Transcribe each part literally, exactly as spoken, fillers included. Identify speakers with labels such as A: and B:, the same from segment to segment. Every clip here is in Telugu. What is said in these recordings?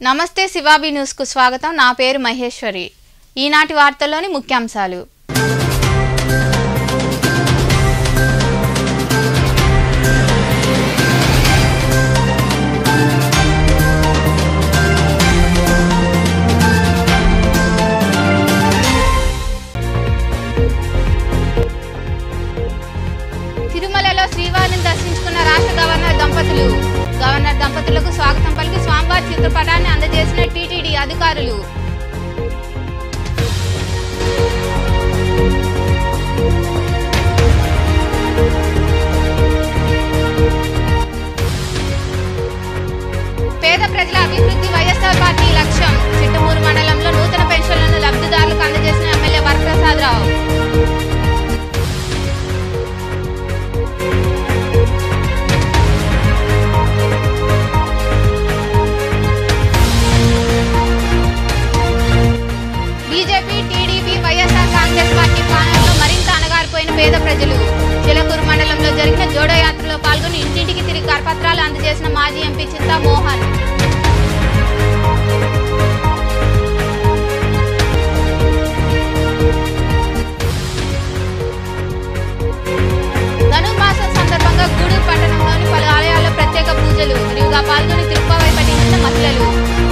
A: నమస్తే శివాబి న్యూస్ కు స్వాగతం। నా పేరు మహేశ్వరి। ఈనాటి వార్తల్లోని ముఖ్యాంశాలు। తిరుమలలో శ్రీవారిని దర్శించుకున్న రాష్ట్ర గవర్నర్ దంపతులు గవర్నర్ దంపతులకు స్వాగతం పలికి స్వామివారి చిత్రపటాన్ని అందజేసిన టీటీడీ అధికారులు। పేద ప్రజల అభివృద్ధి వైఎస్ఆర్ పార్టీ లక్ష్యం। చిట్టమూరు మండలంలో నూతన పెన్షన్లను లబ్ధిదారులకు అందజేసిన MLA Varaprasada Rao. BJP TDP YSR Congress party పాలనలో మరింత అణగారిపోయిన పేద ప్రజలు। చిలకూరు మండలంలో జరిగిన జోడో యాత్రలో పాల్గొని ఇంటింటికి తిరిగి కరపత్రాలు అందజేసిన మాజీ ఎంపీ చింతా మోహన్। ధనుర్మాసం సందర్భంగా గూడూరు పట్టణంలోని పలు ఆలయాల్లో ప్రత్యేక పూజలు విరివిగా పాల్గొని తిరుపతిపై పట్టించిన మహిళలు।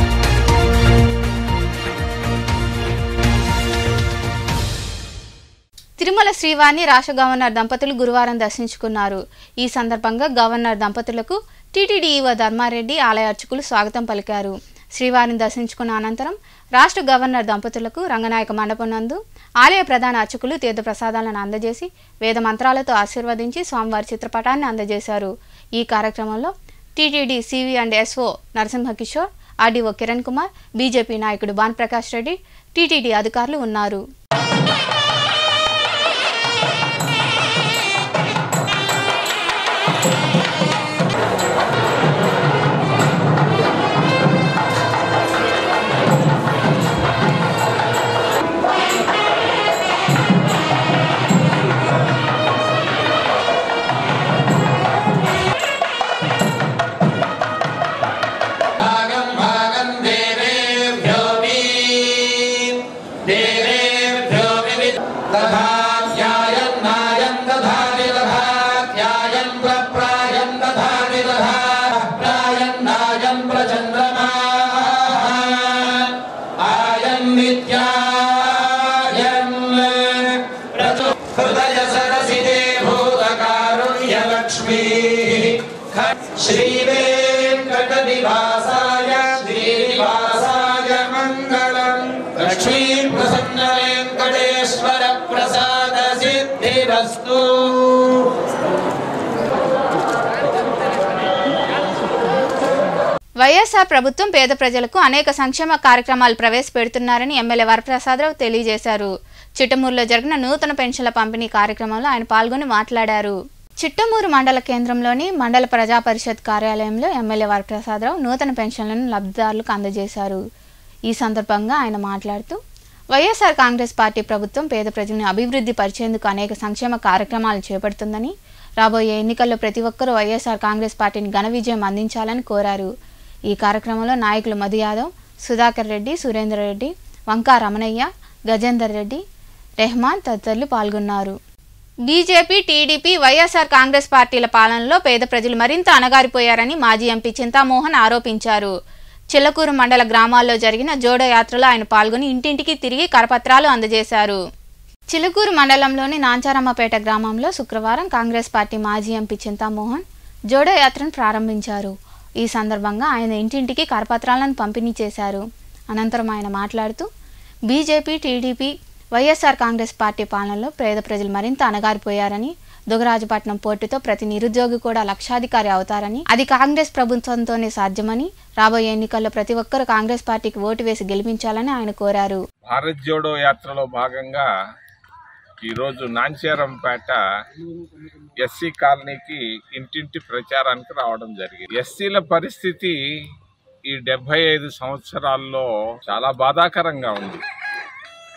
A: తిరుమల శ్రీవారిని రాష్ట్ర గవర్నర్ దంపతులు గురువారం దర్శించుకున్నారు। ఈ సందర్భంగా గవర్నర్ దంపతులకు టీటీడీ ఈవో ధర్మారెడ్డి ఆలయ అర్చకులు స్వాగతం పలికారు। శ్రీవారిని దర్శించుకున్న అనంతరం రాష్ట్ర గవర్నర్ దంపతులకు రంగనాయక మండపం నందు ఆలయ ప్రధాన అర్చకులు తీర్థప్రసాదాలను అందజేసి వేద మంత్రాలతో ఆశీర్వదించి స్వామివారి చిత్రపటాన్ని అందజేశారు। ఈ కార్యక్రమంలో TTD CV and SO Narasimha Kishore, RDO Kiran Kumar, BJP నాయకుడు భానుప్రకాష్ రెడ్డి, టీటీడీ అధికారులు ఉన్నారు।
B: श्री वेंकटनिवासाय श्रीनिवासाय मंगलम। लक्ष्मी प्रसन्न वेंकटेश्वर प्रसाद सिद्धिरस्तु।
A: వైఎస్ఆర్ ప్రభుత్వం పేద ప్రజలకు అనేక సంక్షేమ కార్యక్రమాలు ప్రవేశపెడుతున్నారని ఎమ్మెల్యే వరప్రసాదరావు తెలియజేశారు। చిట్టమూరులో జరిగిన నూతన పెన్షన్ల పంపిణీ కార్యక్రమంలో ఆయన పాల్గొని మాట్లాడారు। చిట్టమూరు మండల కేంద్రంలోని మండల ప్రజా పరిషత్ కార్యాలయంలో ఎమ్మెల్యే వరప్రసాదరావు నూతన పెన్షన్లను లబ్ధిదారులకు అందజేశారు। ఈ సందర్భంగా ఆయన మాట్లాడుతూ వైఎస్ఆర్ కాంగ్రెస్ పార్టీ ప్రభుత్వం పేద ప్రజలను అభివృద్ధి పరిచేందుకు అనేక సంక్షేమ కార్యక్రమాలు చేపడుతుందని, రాబోయే ఎన్నికల్లో ప్రతి ఒక్కరూ వైఎస్ఆర్ కాంగ్రెస్ పార్టీని ఘన విజయం అందించాలని కోరారు। ఈ కార్యక్రమంలో నాయకులు మధు యాదవ్, సుధాకర్ రెడ్డి, సురేందర్ రెడ్డి, వంకా రమణయ్య, గజేందర్ రెడ్డి, రెహమాన్ తదితరులు పాల్గొన్నారు। బీజేపీ టీడీపీ వైఎస్ఆర్ కాంగ్రెస్ పార్టీల పాలనలో పేద ప్రజలు మరింత అణగారిపోయారని మాజీ ఎంపీ చింతామోహన్ ఆరోపించారు। చిల్లకూరు మండల గ్రామాల్లో జరిగిన జోడో యాత్రలో ఆయన పాల్గొని ఇంటింటికి తిరిగి కరపత్రాలు అందజేశారు। చిలుకూరు మండలంలోని నాంచారమ్మపేట గ్రామంలో శుక్రవారం కాంగ్రెస్ పార్టీ మాజీ ఎంపీ చింతామోహన్ జోడో యాత్రను ప్రారంభించారు। ఈ సందర్భంగా ఆయన ఇంటింటికి కరపత్రాలను పంపిణీ చేశారు। అనంతరం ఆయన మాట్లాడుతూ BJP TDP YSR Congress party పాలనలో పేద ప్రజలు మరింత అణగారిపోయారని, దుగరాజపట్నం పోర్టుతో ప్రతి నిరుద్యోగి కూడా లక్షాధికారి అవుతారని, అది కాంగ్రెస్ ప్రభుత్వంతోనే సాధ్యమని, రాబోయే ఎన్నికల్లో ప్రతి ఒక్కరూ కాంగ్రెస్ పార్టీకి ఓటు వేసి గెలిపించాలని ఆయన కోరారు।
C: భారత్ జోడో యాత్రలో భాగంగా ఈరోజు నాంచారంపేట ఎస్సీ కాలనీకి ఇంటింటి ప్రచారానికి రావడం జరిగింది। ఎస్సీల పరిస్థితి ఈ డెబ్బై ఐదు సంవత్సరాల్లో చాలా బాధాకరంగా ఉంది।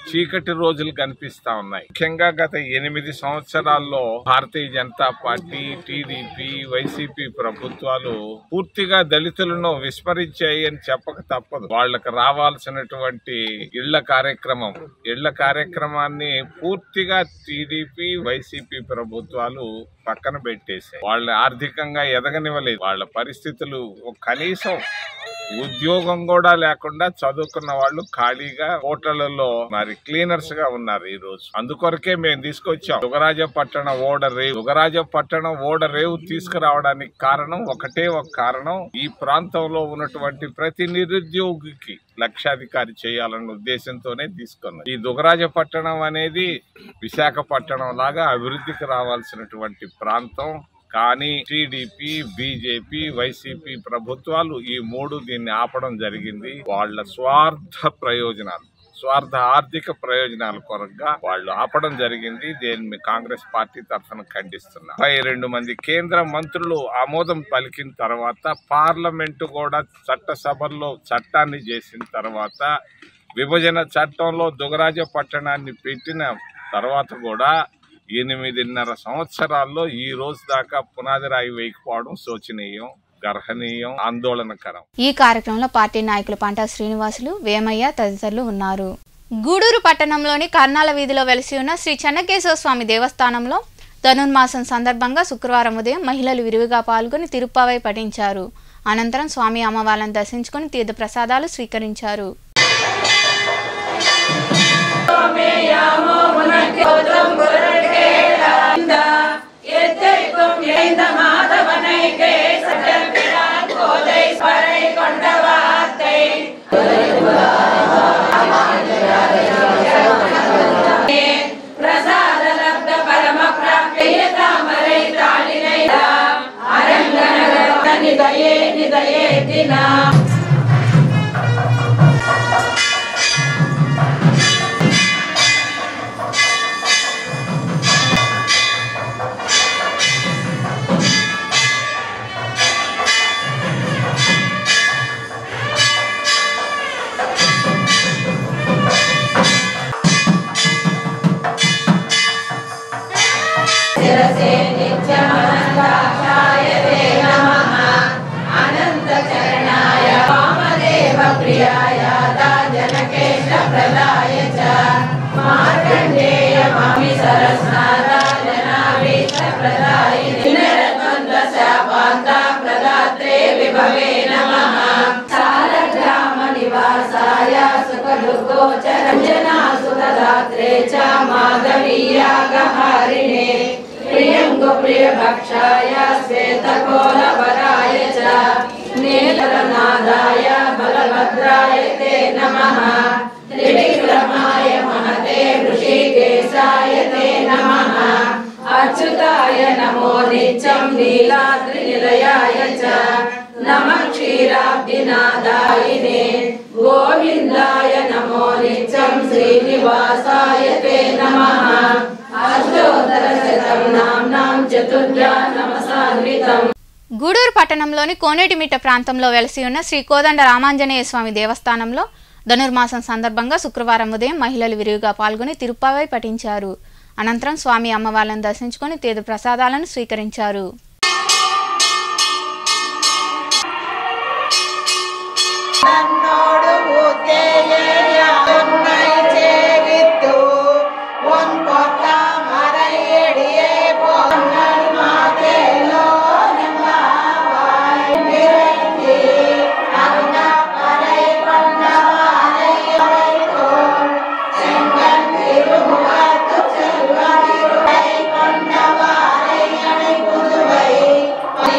C: చీకటి రోజులు కనిపిస్తా ఉన్నాయి. ముఖ్యంగా గత ఎనిమిది సంవత్సరాల్లో Bharatiya Janata party, TDP, YCP ప్రభుత్వాలు పూర్తిగా దళితులను విస్మరించాయి అని చెప్పక తప్పదు. వాళ్లకు రావాల్సినటువంటి ఇళ్ల కార్యక్రమం ఇళ్ల కార్యక్రమాన్ని పూర్తిగా టీడీపీ, వైసీపీ ప్రభుత్వాలు పక్కన పెట్టేశాయి. వాళ్ళ ఆర్థికంగా ఎదగనివ్వలేదు. వాళ్ళ పరిస్థితులు కనీసం ఉద్యోగం కూడా లేకుండా చదువుకున్న వాళ్ళు ఖాళీగా హోటళ్లలో మరి క్లీనర్స్ గా ఉన్నారు ఈ రోజు. అందుకొరకే మేము తీసుకొచ్చాం దుగరాజపట్టణ ఓడ రేవు. దుగరాజపట్టణం ఓడ రేవు తీసుకురావడానికి కారణం ఒకటే ఒక కారణం, ఈ ప్రాంతంలో ఉన్నటువంటి ప్రతి నిరుద్యోగికి లక్షాధికారి చేయాలన్న ఉద్దేశంతోనే తీసుకున్నాం. ఈ దుగరాజపట్టణం అనేది విశాఖపట్నం లాగా అభివృద్ధికి రావాల్సినటువంటి ప్రాంతం. కానీ టీడీపీ, బీజేపీ, వైసీపీ ప్రభుత్వాలు ఈ మూడు దీన్ని ఆపడం జరిగింది. వాళ్ళ స్వార్థ ప్రయోజనాలు స్వార్థ ఆర్థిక ప్రయోజనాల కొరగా వాళ్ళు ఆపడం జరిగింది. దీన్ని కాంగ్రెస్ పార్టీ తరఫున ఖండిస్తున్నా. ముప్పై రెండు మంది కేంద్ర మంత్రులు ఆమోదం పలికిన తర్వాత, పార్లమెంటు కూడా చట్టసభల్లో చట్టాన్ని చేసిన తర్వాత, విభజన చట్టంలో దుగరాజ పట్టణాన్ని పెట్టిన తర్వాత కూడా ఎనిమిదిన్నర సంవత్సరాల్లో ఈ రోజు దాకా పునాది రాయి వేయకపోవడం శోచనీయం, గర్హనీయం, ఆందోళనకరం.
A: ఈ కార్యక్రమంలో పార్టీ నాయకులు పంటా శ్రీనివాసులు, వేమయ్య తదితరులు ఉన్నారు. గూడూరు పట్టణంలోని కర్నాల వీధిలో వెలిసి ఉన్న శ్రీ చెన్నకేశవ స్వామి దేవస్థానంలో ధనుర్మాసం సందర్భంగా శుక్రవారం ఉదయం మహిళలు విరివిగా పాల్గొని తిరుప్పావై పఠించారు. అనంతరం స్వామి అమ్మవార్లను దర్శించుకుని తీర్థ ప్రసాదాలు స్వీకరించారు.
D: प्रियभक्षाय श्वेतकोलवराय च नेत्रनादाय बलभद्राय ते नमः। त्रिविक्रमाय महते ऋषिकेशाय ते नमः। अच्युताय नमो नित्यं नीलाद्रिनिलयाय च नमः। क्षीराब्धिनादायिने गोविन्दाय नमो नित्यं श्रीनिवासाय ते नमः।
A: గూడూరు పట్టణంలోని కోనేటిమిట్ట ప్రాంతంలో వెలసి ఉన్న శ్రీ కోదండ రామాంజనేయ స్వామి దేవస్థానంలో ధనుర్మాసం సందర్భంగా శుక్రవారం ఉదయం మహిళలు విరివిగా పాల్గొని తిరుప్పావై పఠించారు. అనంతరం స్వామి అమ్మవార్లను దర్శించుకుని తీర్థ ప్రసాదాలను స్వీకరించారు.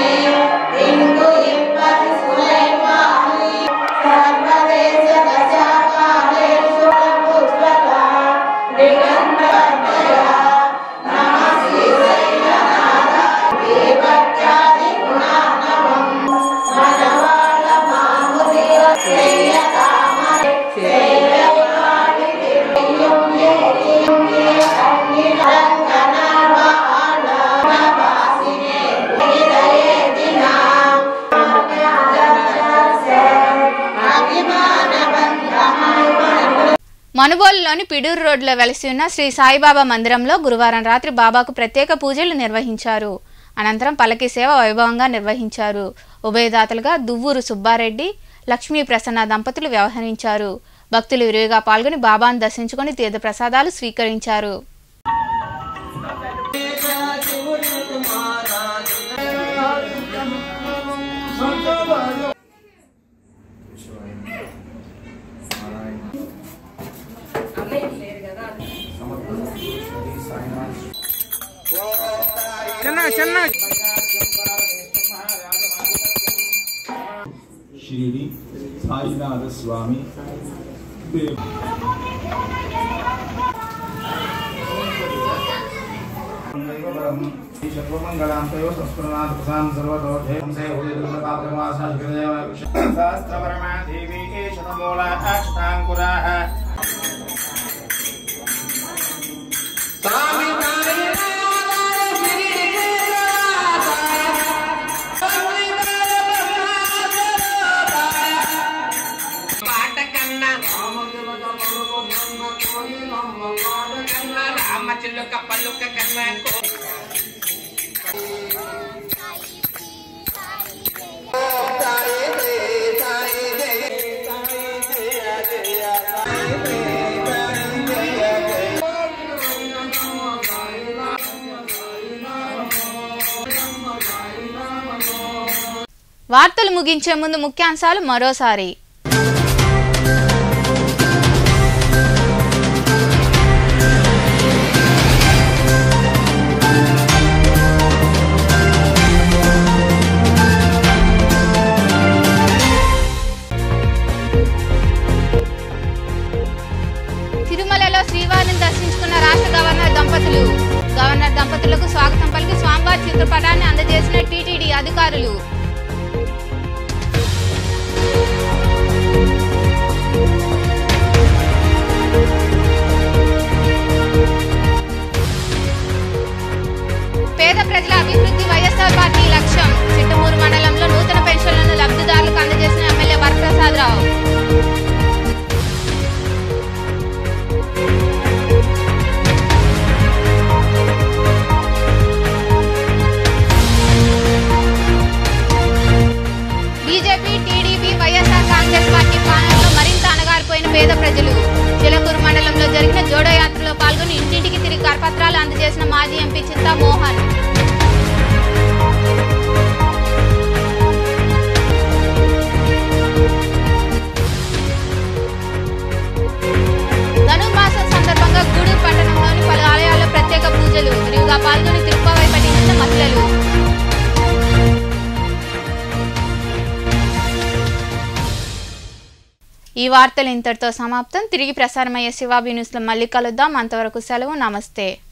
D: सर्वदेश
A: మనుబోలులోని పిడూరు రోడ్లో వెలసి ఉన్న శ్రీ సాయిబాబా మందిరంలో గురువారం రాత్రి బాబాకు ప్రత్యేక పూజలు నిర్వహించారు. అనంతరం పల్లకి సేవ వైభవంగా నిర్వహించారు. ఉభయదాతలుగా దువ్వూరు సుబ్బారెడ్డి, లక్ష్మీ ప్రసన్న దంపతులు వ్యవహరించారు. భక్తులు విరివిగా పాల్గొని బాబాను దర్శించుకొని తీర్థ ప్రసాదాలు స్వీకరించారు.
E: श्री साईनाथ स्वामी शत्रुमंगलांतयो संस्कृतनाथ प्रसाद सर्वतोधे हमसे होले दुर्लभाप्रमासा शिखरदेव सहस्रपरमा देवी शतमूला अष्टांकुराः स्वामी
A: వార్తలు ముగించే ముందు ముఖ్యాంశాలు మరోసారి. తిరుమలలో శ్రీవారిని దర్శించుకున్న రాష్ట్ర గవర్నర్ దంపతులు. గవర్నర్ దంపతులకు స్వాగతం పలికి స్వామివారి చిత్రపటాన్ని అందజేసిన టీటీడీ అధికారులు. పేద ప్రజల అభివృద్ధి వైఎస్ఆర్ పార్టీ లక్ష్యం. చిట్టమూరు మండలంలో నూతన పెన్షన్లను లబ్ధిదారులకు అందజేసిన MLA Varaprasada Rao. BJP, TDP, YSR Congress party పాలనలో మరింత అణగారిపోయిన పేద ప్రజలు. చిలకూరు మండలంలో జరిగిన జోడో యాత్రలో పాల్గొని ఇంటింటికి తిరిగి కరపత్రాలు అందజేసిన మాజీ ఎంపీ చింతా మోహన్. ధనుర్మాసం సందర్భంగా గూడూరు పట్టణంలోని పలు ఆలయాల్లో ప్రత్యేక పూజలు. విరివిగా పాల్గొని తిరుపతిపై పఠించిన మహిళలు. ఈ వార్తలు ఇంతటితో సమాప్తం. తిరిగి ప్రసారమయ్యే శివాబీ న్యూస్లో మళ్ళీ కలుద్దాం. అంతవరకు సెలవు. నమస్తే.